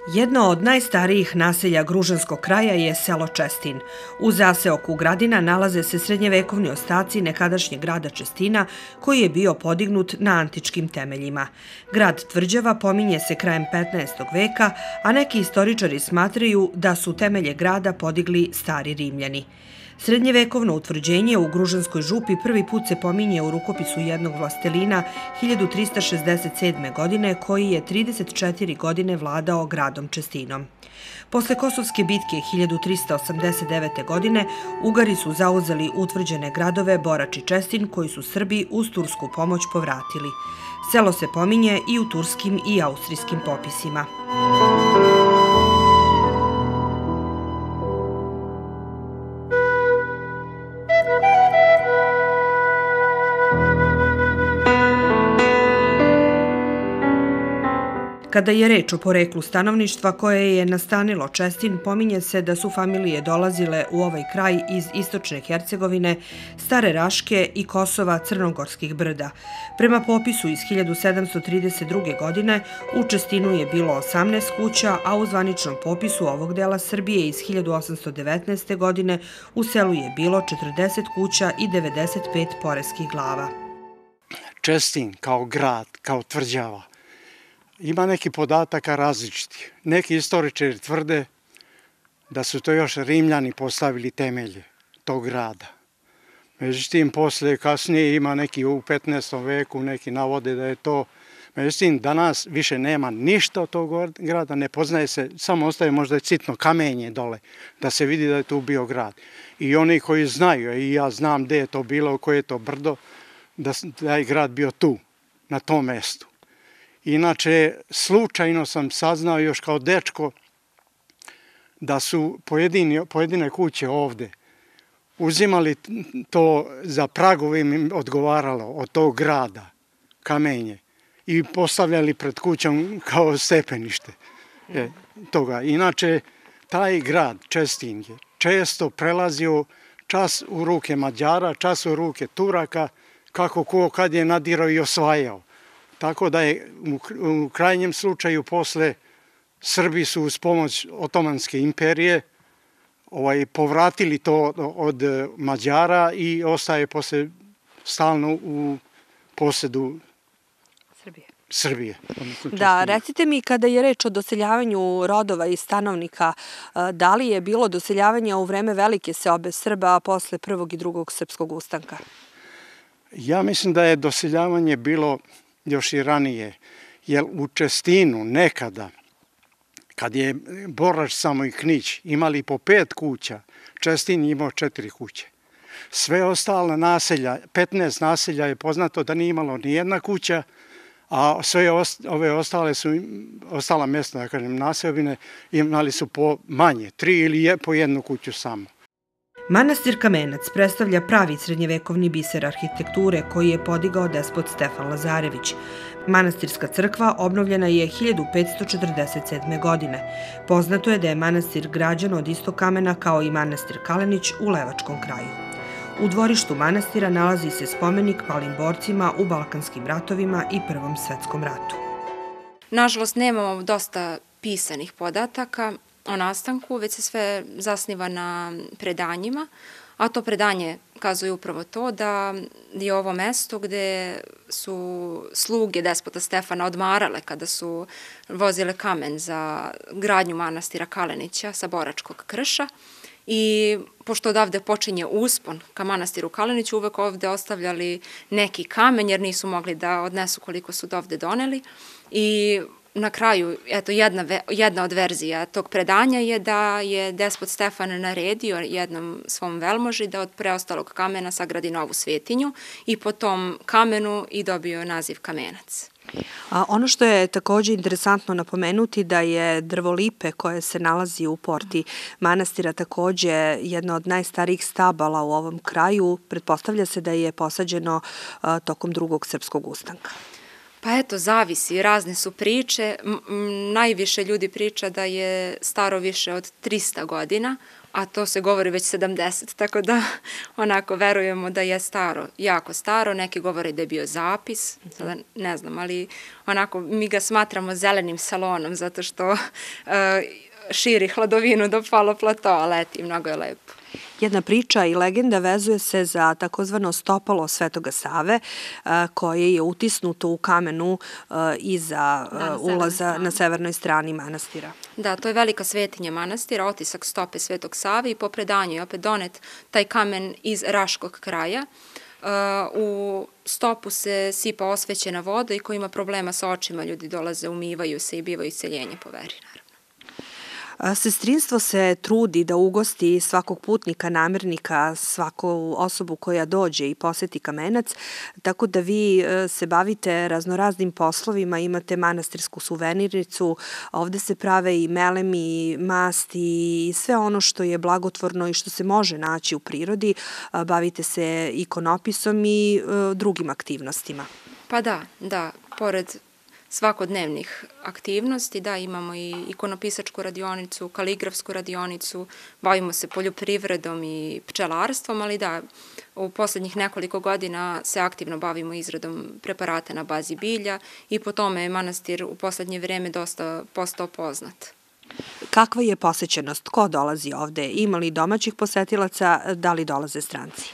Jedno od najstarijih naselja Gružanskog kraja je selo Čestin. U zaseoku Gradina nalaze se srednjevekovni ostaci nekadašnjeg grada Čestina, koji je bio podignut na antičkim temeljima. Grad Tvrđava pominje se krajem 15. veka, a neki istoričari smatraju da su temelje grada podigli stari Rimljani. Srednjevekovno utvrđenje u Gružanskoj župi prvi put se pominje u rukopisu jednog vlastelina 1367. godine, koji je 34 godine vladao gradom Čestinom. Posle Kosovske bitke 1389. godine Ugari su zauzeli utvrđene gradove Borač i Čestin, koji su Srbi uz tursku pomoć povratili. Selo se pominje i u turskim i austrijskim popisima. Kada je reč o poreklu stanovništva koje je nastanilo Čestin, pominje se da su familije dolazile u ovaj kraj iz istočne Hercegovine, Stare Raške i Kosova Crnogorskih brda. Prema popisu iz 1732. godine u Čestinu je bilo 18 kuća, a u zvaničnom popisu ovog dela Srbije iz 1819. godine u selu je bilo 40 kuća i 95 poreskih glava. Čestin kao grad, kao tvrđava, ima neki podataka različiti. Neki istoričari tvrde da su to još Rimljani postavili temelje tog grada. Međutim, posle kasnije ima neki u 15. veku, neki navode da je to. Međutim, danas više nema ništa od tog grada, ne poznaje se, samo ostaje možda sitno kamenje dole, da se vidi da je tu bio grad. I oni koji znaju, i ja znam gde je to bilo, koje je to brdo, da je grad bio tu, na tom mestu. Inače, slučajno sam saznao još kao dečko da su pojedine kuće ovde uzimali to za pragove im odgovaralo od tog grada, kamenje, i postavljali pred kućom kao stepenište toga. Inače, taj grad Čestin je često prelazio čas u ruke Mađara, čas u ruke Turaka, kako ko kad je nadirao i osvajao. Tako da je u krajnjem slučaju posle Srbi su uz pomoć Otomanske imperije povratili to od Mađara i ostaje posle stalno u posedu Srbije. Da, recite mi, kada je reč o doseljavanju rodova i stanovnika, da li je bilo doseljavanja u vreme velike seobe Srba, a posle prvog i drugog srpskog ustanka? Ja mislim da je doseljavanje bilo još i ranije, jer u Čestinu nekada, kad je Borač samo i Knić imali po 5 kuća, Čestin je imao 4 kuće. Sve ostale naselja, 15 naselja je poznato da nije imalo ni jedna kuća, a sve ove ostala mjesta, da kažem, naseobine, imali su po manje, 3 ili po jednu kuću samo. Manastir Kamenac predstavlja pravi srednjevekovni biser arhitekture koji je podigao despot Stefan Lazarević. Manastirska crkva obnovljena je 1547. godine. Poznato je da je manastir građan od istog kamena kao i manastir Kalenić u Levačkom kraju. U dvorištu manastira nalazi se spomenik palim borcima u Balkanskim ratovima i Prvom svetskom ratu. Nažalost, nemamo dosta pisanih podataka o nastanku, već se sve zasniva na predanjima, a to predanje kazuje upravo to da je ovo mesto gde su sluge despota Stefana odmarale kada su vozile kamen za gradnju manastira Kalenića sa Boračkog krša. I pošto odavde počinje uspon ka manastiru Kaleniću, uvek ovde ostavljali neki kamen jer nisu mogli da odnesu koliko su dovde doneli. I na kraju, eto, jedna od verzija tog predanja je da je despot Stefan naredio jednom svom velmoži da od preostalog kamena sagradi novu svetinju i po tom kamenu i dobio naziv Kamenac. Ono što je također interesantno napomenuti da je drvo lipe koje se nalazi u porti manastira također jedno od najstarijih stabala u ovom kraju. Pretpostavlja se da je posađeno tokom drugog srpskog ustanka. Pa eto, zavisi, razne su priče. Najviše ljudi priča da je staro više od 300 godina, a to se govori već 70, tako da onako verujemo da je staro, jako staro, neki govore da je bio zapis, sada ne znam, ali onako mi ga smatramo zelenim salonom zato što širi hladovinu do Palo platoa, leti, mnogo je lepo. Jedna priča i legenda vezuje se za takozvano stopalo Svetoga Save koje je utisnuto u kamenu iza ulaza na severnoj strani manastira. Da, to je velika svetinja manastira, otisak stope Svetog Save i po predanju je opet donet taj kamen iz Raškog kraja. U stopu se sipa osvećena voda i ko ima problema sa očima, ljudi dolaze, umivaju se i bivaju isceljenje po veri, naravno. Sestrinstvo se trudi da ugosti svakog putnika, namirnika, svaku osobu koja dođe i poseti Kamenac, tako da vi se bavite raznoraznim poslovima, imate manastirsku suvenirnicu, ovde se prave i melemi, masti i sve ono što je blagotvorno i što se može naći u prirodi, bavite se ikonopisom i drugim aktivnostima. Pa da, pored svakodnevnih aktivnosti, da, imamo i ikonopisačku radionicu, kaligrafsku radionicu, bavimo se poljoprivredom i pčelarstvom, ali da, u poslednjih nekoliko godina se aktivno bavimo izradom preparata na bazi bilja i po tome je manastir u poslednje vreme dosta postao poznat. Kakva je posećenost? Ko dolazi ovde? Ima li domaćih posetilaca? Da li dolaze stranci?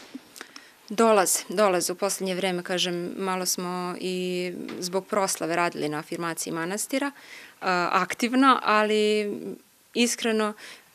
Dolaze. U poslednje vreme, kažem, malo smo i zbog proslave radili na afirmaciji manastira, aktivno, ali iskreno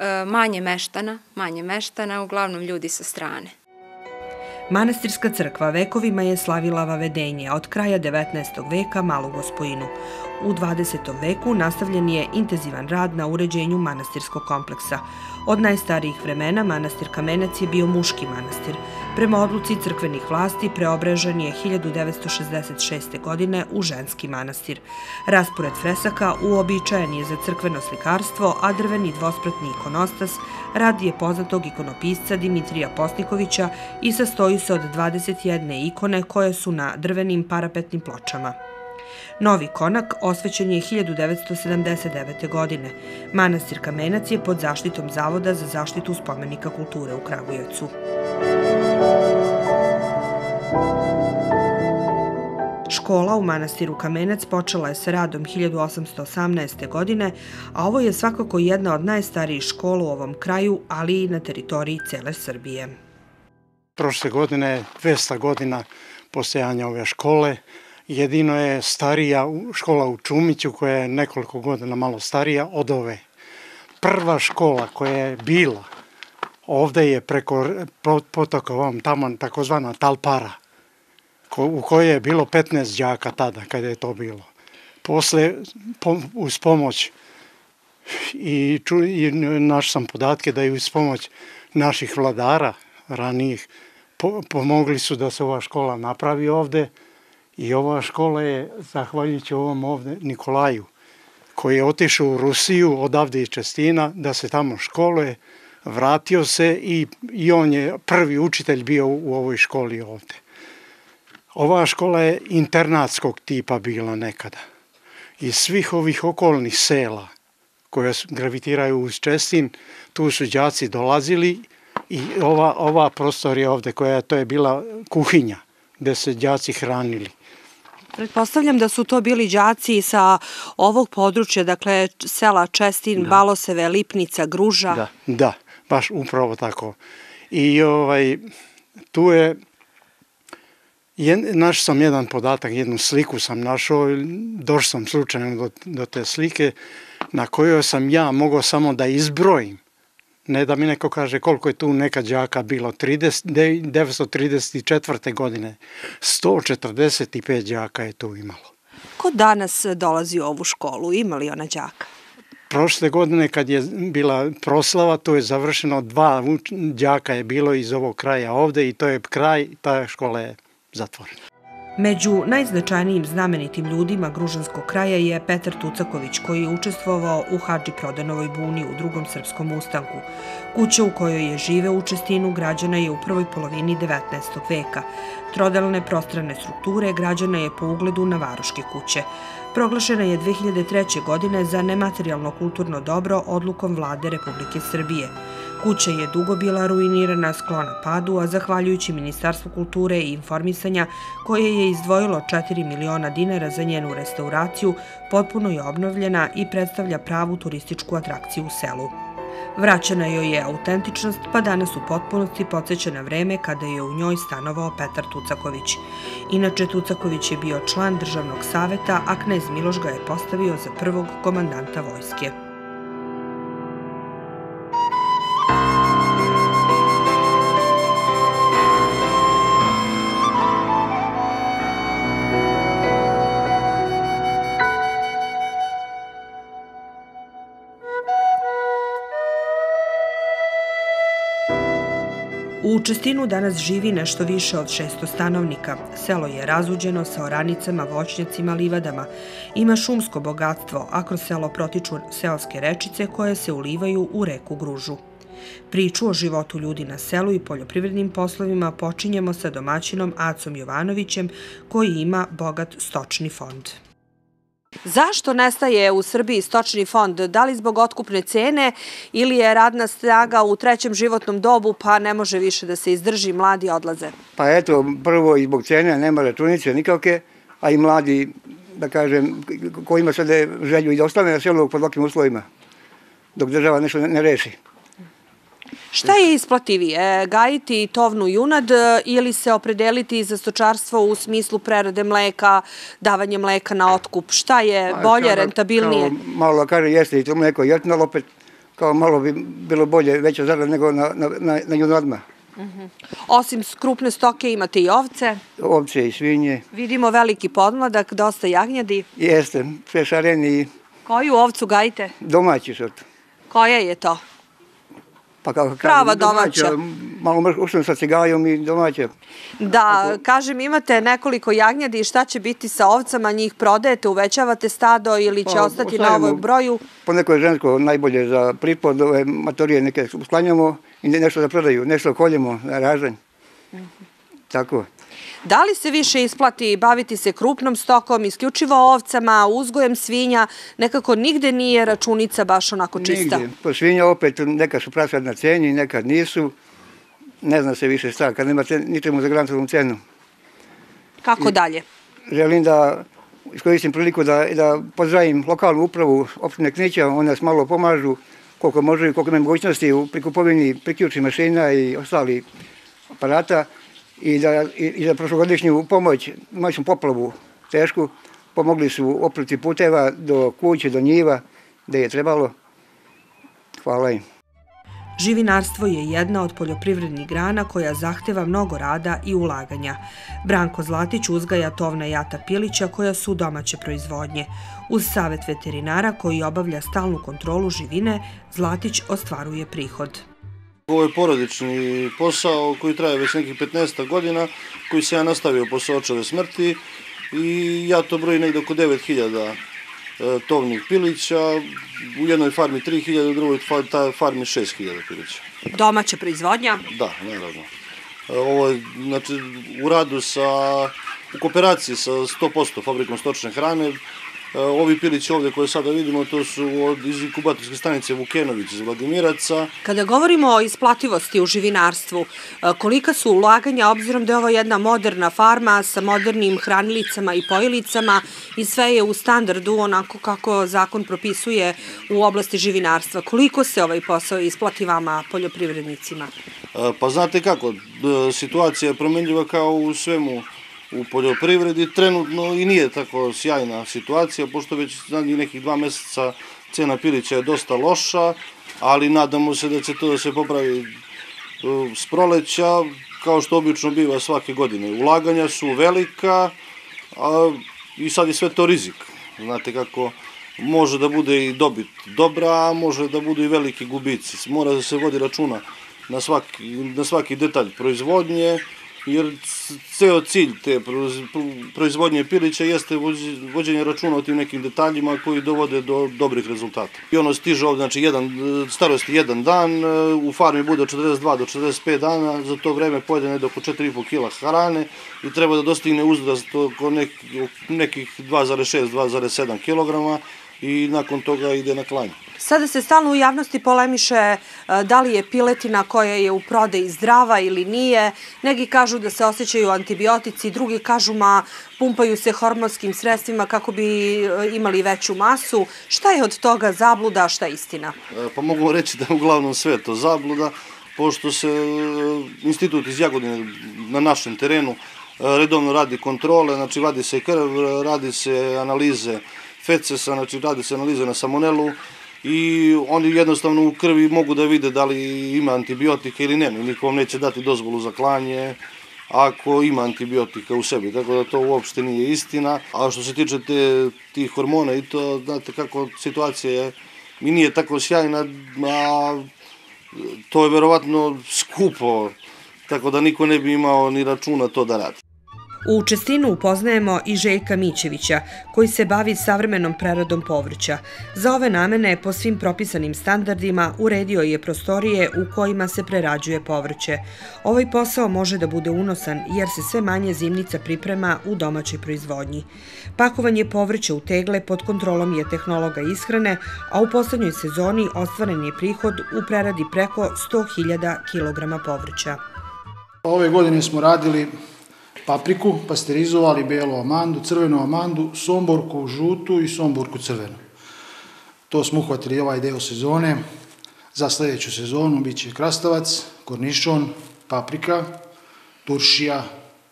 manje meštana, uglavnom ljudi sa strane. Manastirska crkva vekovima je slavila vavedenje, a od kraja 19. veka Malu Gospojinu. U 20. veku nastavljen je intenzivan rad na uređenju manastirskog kompleksa. Od najstarijih vremena manastir Kamenac je bio muški manastir. Prema odluci crkvenih vlasti preobrežen je 1966. godine u ženski manastir. Raspored fresaka uobičajen je za crkveno slikarstvo, a drveni dvospratni ikonostas rad je poznatog ikonopisca Dimitrija Postnikovića i sastoji se od 21 ikone koje su na drvenim parapetnim pločama. Novi konak osvećen je 1979. godine. Manastir Kamenac je pod zaštitom Zavoda za zaštitu spomenika kulture u Kragujevcu. Škola u manastiru Kamenac počela je sa radom 1818. godine, a ovo je svakako jedna od najstarijih škola u ovom kraju, ali i na teritoriji cele Srbije. Prošle godine je 200 godina postojanja ove škole. Jedino je starija škola u Čumiću koja je nekoliko godina malo starija od ove. Prva škola koja je bila ovde je preko potoka ovom tamo takozvana Talpara u kojoj je bilo 15 đaka tada kada je to bilo. Posle uz pomoć i našao sam podatke da je uz pomoć naših vladara ranijih pomogli su da se ova škola napravi ovde. I ova škola je, zahvaljujući ovom ovde Nikolaju, koji je otišao u Rusiju, odavde iz Čestina, da se tamo školuje, vratio se i on je prvi učitelj bio u ovoj školi ovde. Ova škola je internatskog tipa bila nekada. Iz svih ovih okolnih sela koje gravitiraju uz Čestin, tu su đaci dolazili i ova prostorija ovde, to je bila kuhinja, gde se đaci hranili. Pretpostavljam da su to bili đaci sa ovog područja, dakle sela Čestin, Baloseve, Lipnica, Gruža. Da, baš upravo tako. I tu je, našao sam jedan podatak, jednu sliku sam našao, došao sam slučajno do te slike na kojoj sam ja mogao samo da izbrojim. Ne da mi neko kaže koliko je tu neka đaka bilo. 1934. godine 145 đaka je tu imalo. Ko danas dolazi u ovu školu? Ima li ona đaka? Prošle godine kad je bila proslava, to je završeno, 2 đaka je bilo iz ovog kraja ovde i to je kraj, ta škola je zatvorena. Među najznačajnijim znamenitim ljudima Gružanskog kraja je Petar Tucaković, koji je učestvovao u Hadži Prodanovoj buni u Drugom srpskom ustanku. Kuća u kojoj je živeo u Čestinu građana je u prvoj polovini 19. veka. Trodelne prostrane strukture građana je po ugledu na varoške kuće. Proglašena je 2003. godine za nematerijalno kulturno dobro odlukom Vlade Republike Srbije. Kuća je dugo bila ruinirana, sklona padu, a zahvaljujući Ministarstvu kulture i informisanja, koje je izdvojilo 4 miliona dinara za njenu restauraciju, potpuno je obnovljena i predstavlja pravu turističku atrakciju u selu. Vraćena joj je autentičnost, pa danas u potpunosti podsjeća na vreme kada je u njoj stanovao Petar Tucaković. Inače, Tucaković je bio član državnog saveta, a knez Miloš ga je postavio za prvog komandanta vojske. U Čestinu danas živi nešto više od 600 stanovnika. Selo je razuđeno sa oranicama, voćnjacima, livadama. Ima šumsko bogatstvo, a kroz selo protiču seoske rečice koje se ulivaju u reku Gružu. Priču o životu ljudi na selu i poljoprivrednim poslovima počinjemo sa domaćinom Acom Jovanovićem, koji ima bogat stočni fond. Zašto nestaje u Srbiji stočni fond? Da li zbog otkupne cene ili je radna snaga u trećem životnom dobu pa ne može više da se izdrži, mladi odlaze? Pa eto, prvo i zbog cene nema računice nikakve, a i mladi, da kažem, ko ima sada želju i da ostane na selu pod ovakvim uslovima, dok država nešto ne reši. Šta je isplativije, gajiti tovnu junad ili se opredeliti za stočarstvo u smislu prerade mleka, davanje mleka na otkup? Šta je bolje, rentabilnije? Malo da kaže, jeste i to mleko jetno, ali opet kao malo bi bilo bolje, veća zarada nego na junadma. Osim krupne stoke imate i ovce? Ovce i svinje. Vidimo veliki podmladak, dosta jagnjadi. Jeste, sve šareni. Koju ovcu gajite? Domaći su. Koja je to? Pa kako prava domaća. Malo ušli sa cigajom i domaća. Da, kažem, imate nekoliko jagnjadi, šta će biti sa ovcama, njih prodajete, uvećavate stado ili će ostati na ovoj broju? Poneko je žensko najbolje za priplod, ove matorije neke sklanjamo i nešto za prodaju, nešto koljemo na ražanj. Tako. Da li se više isplati baviti se krupnom stokom, isključivo ovcama, uzgojem svinja, nekako nigde nije računica baš onako čista? Nigde. Po svinja opet nekad su prasad na ceni, nekad nisu. Ne zna se više šta, kad nemate ničemu zagarantovanu cenu. Kako dalje? Želim da iskoristim priliku da pozdravim lokalnu upravu opštine Knića, one nas malo pomažu koliko može i koliko imaju mogućnosti u prikupovini priključnih mašina i ostalih aparata. I za prošlogodišnju pomoć, imali smo poplavu tešku, pomogli su oprati puteva do kuće, do njiva, gde je trebalo. Hvala im. Živinarstvo je jedna od poljoprivrednih grana koja zahteva mnogo rada i ulaganja. Branko Zlatić uzgaja tovna jata pilića koja su domaće proizvodnje. Uz savet veterinara koji obavlja stalnu kontrolu živine, Zlatić ostvaruje prihod. Ovo je porodični posao koji traje već nekih 15 godina, koji se ja nastavio posle očeve smrti i ja to brojim negde oko 9000 tovnih pilića, u jednoj farmi 3000, u drugoj farmi 6000 pilića. Domaća proizvodnja? Da, naravno. Ovo je znači, u kooperaciji sa 100% fabrikom stočne hrane. Ovi pilići ovde koje sada vidimo, to su iz inkubatorske stanice Vukenović iz Vladimiraca. Kada govorimo o isplativosti u živinarstvu, kolika su ulaganja, obzirom da je ovo jedna moderna farma sa modernim hranilica i pojilicama i sve je u standardu onako kako zakon propisuje u oblasti živinarstva. Koliko se ovaj posao isplati vama, poljoprivrednicima? Pa znate kako, situacija je promenljiva kao u svemu u poljoprivredi. Trenutno i nije tako sjajna situacija, pošto već zadnjih nekih 2 meseca cena pilića je dosta loša, ali nadamo se da će to da se popravi s proleća, kao što obično biva svake godine. Ulaganja su velika i sad je sve to rizik. Znate kako, može da bude i dobit dobra, a može da budu i veliki gubici. Mora da se vodi računa na svaki detalj proizvodnje, jer ceo cilj te proizvodnje pilića jeste vođenje računa o tim nekim detaljima koji dovode do dobrih rezultata. I ono stiže ovde, znači starosti 1 dan, u farmi bude 42 do 45 dana, za to vreme pojede negde oko 4,5 kila hrane i treba da dostigne uzrast oko nekih 2,6-2,7 kilograma i nakon toga ide na klanje. Sada se stalno u javnosti polemiše da li je piletina koja je u prodaji zdrava ili nije. Neki kažu da se osjećaju antibiotici, drugi kažu pumpaju se hormonskim sredstvima kako bi imali veću masu. Šta je od toga zabluda, a šta je istina? Pa mogu reći da je uglavnom sve to zabluda, pošto se institut iz Jagodine na našem terenu redovno radi kontrole, znači vadi se krv, radi se analize fecesa, znači radi se analize na salmonelu i oni jednostavno u krvi mogu da vide da li ima antibiotika ili ne. Niko vam neće dati dozvolu za klanje ako ima antibiotika u sebi, tako da to uopšte nije istina. A što se tiče tih hormona i to, znate kako situacija je, mi nije tako sjajna, a to je verovatno skupo, tako da niko ne bi imao ni računa to da radi. U Čestinu upoznajemo i Željka Mićevića, koji se bavi savremenom preradom povrća. Za ove namene, po svim propisanim standardima, uredio je prostorije u kojima se prerađuje povrće. Ovaj posao može da bude unosan jer se sve manje zimnica priprema u domaćoj proizvodnji. Pakovanje povrća u tegle pod kontrolom je tehnologa ishrane, a u poslednjoj sezoni ostvaren je prihod u preradi preko 100.000 kg povrća. Ove godine smo radili papriku, pasterizovali, belu amandu, crvenu amandu, somborku žutu i somborku crvenu. To smo uhvatili ovaj deo sezone. Za sljedeću sezonu bit će krastavac, kornišon, paprika, turšija.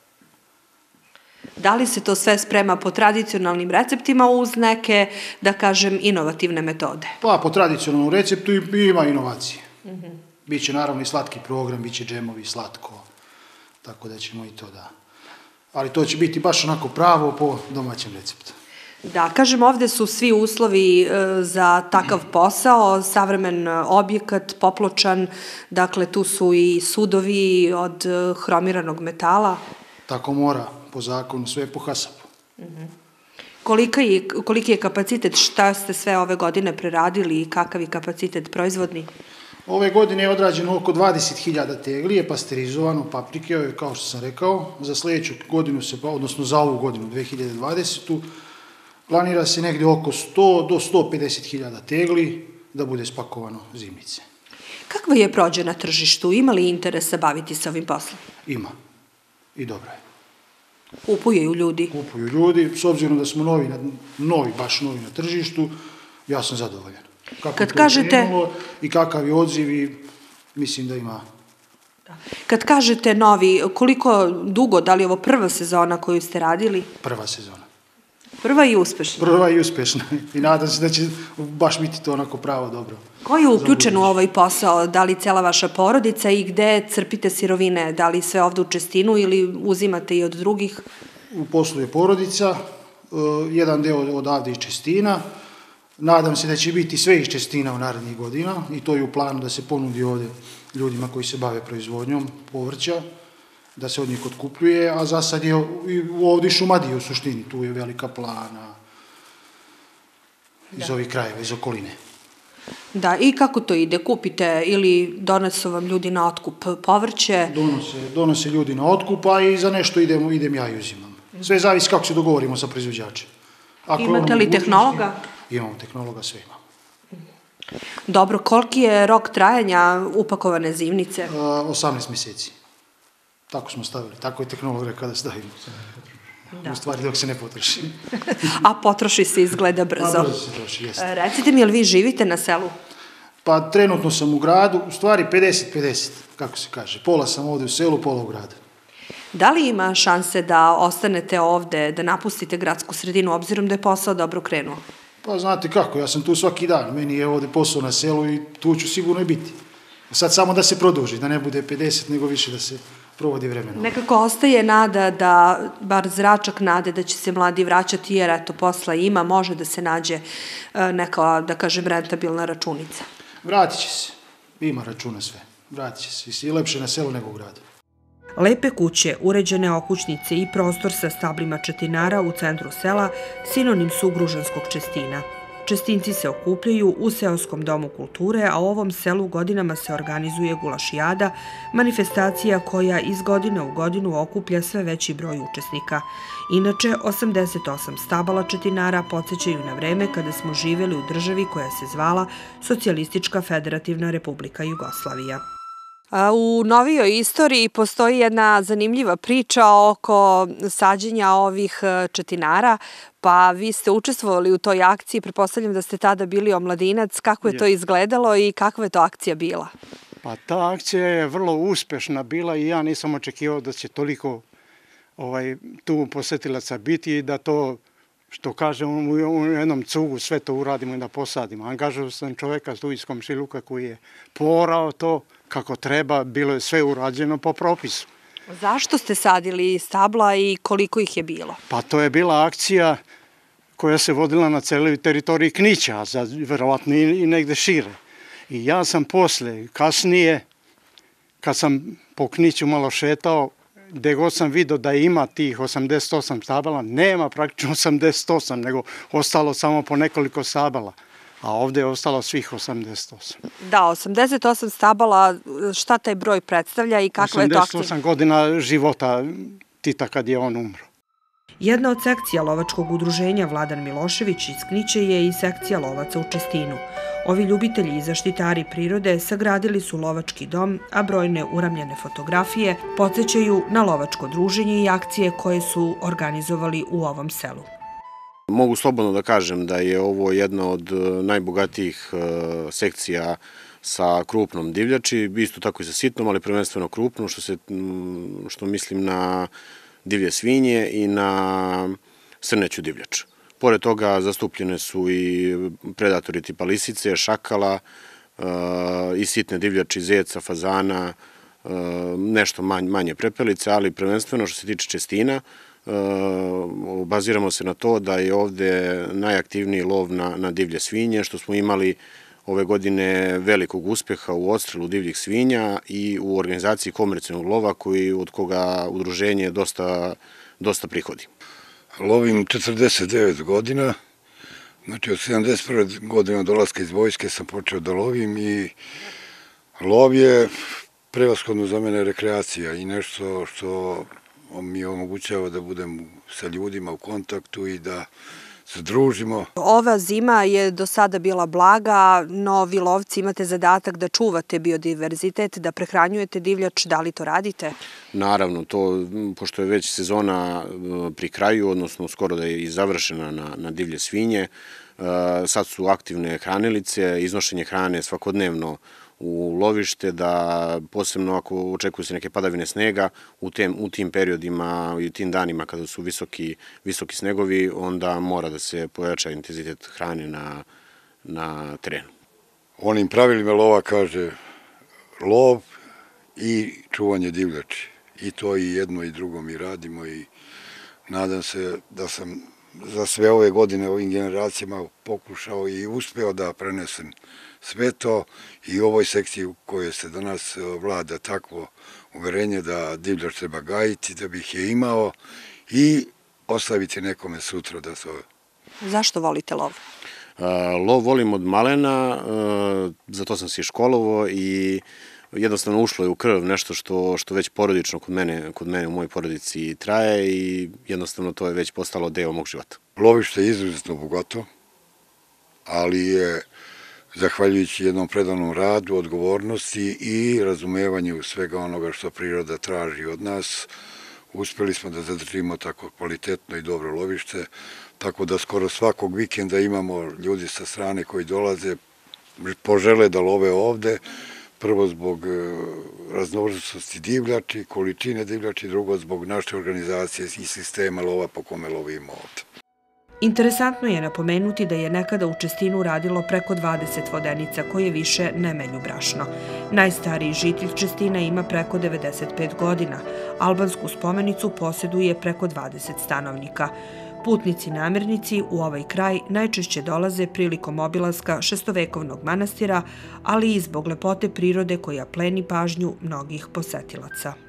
Da li se to sve sprema po tradicionalnim receptima uz neke, da kažem, inovativne metode? Pa po tradicionalnom receptu ima inovacije. Biće naravno i slatki program, biće džemovi, slatko, tako da ćemo i to da. Ali to će biti baš onako pravo po domaćem receptu. Da, kažem, ovde su svi uslovi za takav posao, savremen objekat, popločan, dakle tu su i sudovi od hromiranog metala. Tako mora, po zakonu, sve po hasapu. Koliki je kapacitet, šta ste sve ove godine preradili i kakav je kapacitet proizvodni? Ove godine je odrađeno oko 20.000 tegli, je pasterizovano paprike, kao što sam rekao. Za sljedeću godinu, odnosno za ovu godinu, 2020. planira se negdje oko 100 do 150.000 tegli da bude spakovano zimnice. Kakva je prođe na tržištu? Ima li interesa baviti se ovim poslom? Ima. I dobro je. Kupuju ljudi? Kupuju ljudi. S obzirom da smo baš novi na tržištu, ja sam zadovoljan. Kad kažete... I kakav je odziv i mislim da ima. Kad kažete novi, koliko dugo, da li je ovo prva sezona koju ste radili? Prva sezona. Prva i uspešna? Prva i uspešna. I nadam se da će baš biti to onako pravo dobro. Ko je uključen u ovaj posao? Da li cela vaša porodica i gde crpite sirovine? Da li sve ovde u Čestinu ili uzimate i od drugih? U poslu je porodica, jedan deo odavde iz Čestina. Nadam se da će biti sve iz Čestina u narednih godina i to je u planu da se ponudi ovde ljudima koji se bave proizvodnjom povrća, da se od njih otkupljuje, a za sad je ovde i Šumadija u suštini, tu je Velika Plana, iz ovih krajeva, iz okoline. Da, i kako to ide? Kupite ili donesu vam ljudi na otkup povrće? Donose ljudi na otkup, a i za nešto idem ja i uzimam. Sve zavisi kako se dogovorimo sa proizvođačem. Imate li tehnologa? Imamo tehnologa, sve imamo. Dobro, koliki je rok trajanja upakovane zimnice? 18 meseci. Tako smo stavili, tako je tehnolog rekao da stavimo. U stvari dok se ne potroši. A potroši se izgleda brzo. A brzo se troši, jeste. Recite mi, jel vi živite na selu? Pa trenutno sam u gradu, u stvari 50-50, kako se kaže. Pola sam ovde u selu, pola u gradu. Da li ima šanse da ostanete ovde, da napustite gradsku sredinu, obzirom da je posao dobro krenuo? Pa znate kako, ja sam tu svaki dan, meni je ovde posao na selu i tu ću sigurno i biti. Sad samo da se produži, da ne bude 50, nego više da se provodi vremenom. Nekako ostaje nada da, bar zračak nade, da će se mladi vraćati, jer eto, posla ima, može da se nađe neka, da kažem, rentabilna računica. Vratit će se, ima računa sve, vratit će se, i lepše na selu nego u gradu. Lepe kuće, uređene okućnice i prostor sa stablima četinara u centru sela sinonim su gružanskog Čestina. Čestinci se okupljaju u seoskom domu kulture, a u ovom selu godinama se organizuje gulašijada, manifestacija koja iz godine u godinu okuplja sve veći broj učesnika. Inače, 88 stabala četinara podsjećaju na vreme kada smo živjeli u državi koja se zvala Socijalistička Federativna Republika Jugoslavija. U novijoj istoriji postoji jedna zanimljiva priča oko sađenja ovih četinara, pa vi ste učestvovali u toj akciji, pretpostavljam da ste tada bili omladinac. Kako je to izgledalo i kakva je to akcija bila? Pa ta akcija je vrlo uspešna bila i ja nisam očekivao da će toliko tu posetilaca biti i da to, što kažem, u jednom cugu sve to uradimo i da posadimo. Angažao sam čoveka tu iz komšiluka koji je porao to kako treba, bilo je sve urađeno po propisu. Zašto ste sadili stabla i koliko ih je bilo? Pa to je bila akcija koja se vodila na celoj teritoriji Knića, a verovatno i negde šire. I ja sam posle, kasnije, kad sam po Kniću malo šetao, gde god sam vidio da ima tih 88 stabala, nema praktično 88, nego ostalo samo po nekoliko stabala. A ovde je ostalo svih 88. Da, 88 stabala, šta taj broj predstavlja i kakva je to akcija? 88 godina života Tita kad je on umro. Jedna od sekcija lovačkog udruženja Vladan Milošević iz Kniće je i sekcija lovaca u Čestinu. Ovi ljubitelji i zaštitari prirode sagradili su lovački dom, a brojne uramljene fotografije podsjećaju na lovačko druženje i akcije koje su organizovali u ovom selu. Mogu slobodno da kažem da je ovo jedna od najbogatijih sekcija sa krupnom divljači, isto tako i sa sitnom, ali prvenstveno krupnom, što mislim na divlje svinje i na srneću divljač. Pored toga zastupljene su i predatori tipa lisice, šakala, i sitne divljači, zeca, fazana, nešto manje prepelice, ali prvenstveno što se tiče čestina, baziramo se na to da je ovde najaktivniji lov na divlje svinje, što smo imali ove godine velikog uspeha u odstrelu divljih svinja i u organizaciji komercijalnog lova od koga udruženje dosta prihodi. Lovim 49 godina, znači od 71. godina dolaska iz vojske sam počeo da lovim i lov je prevashodno za mene rekreacija i nešto što mi omogućava da budem sa ljudima u kontaktu i da se družimo. Ova zima je do sada bila blaga, no vi lovci imate zadatak da čuvate biodiverzitet, da prehranjujete divljač, da li to radite? Naravno, to, pošto je već sezona pri kraju, odnosno skoro da je i završena na divlje svinje, sad su aktivne hranilice, iznošenje hrane svakodnevno u lovište, da posebno ako očekuju se neke padavine snega, u tim periodima i u tim danima kada su visoki snegovi, onda mora da se pojača intenzitet hrane na terenu. Onim pravilima lova kaže lov i čuvanje divljači. I to i jedno i drugo mi radimo i nadam se da sam za sve ove godine ovim generacijama pokušao i uspeo da prenesem sve to i u ovoj sekciji u kojoj se danas vlada takvo uverenje da divljač treba gajiti, da bih je imao i ostaviti nekome sutra da se... Zašto volite lov? Lov volim od malena, zato sam se i školovao i jednostavno ušlo je u krv nešto što već porodično kod mene u mojoj porodici traje i jednostavno to je već postalo deo mog života. Lovište je izuzetno bogato, ali je zahvaljujući jednom predanom radu, odgovornosti i razumevanju svega onoga što priroda traži od nas, uspeli smo da zadržimo tako kvalitetno i dobro lovište, tako da skoro svakog vikenda imamo ljudi sa strane koji dolaze, požele da love ovde, prvo zbog raznovrsnosti divljači, količine divljači, drugo zbog naše organizacije i sistema lova po kome lovimo ovde. Interesantno je napomenuti da je nekada u Čestinu radilo preko 20 vodenica koje više ne melju brašno. Najstariji žitelj Čestina ima preko 95 godina. Albansku spomenicu posjeduje preko 20 stanovnika. Putnici namirnici u ovaj kraj najčešće dolaze prilikom obilaska šestovekovnog manastira, ali i zbog lepote prirode koja pleni pažnju mnogih posetilaca.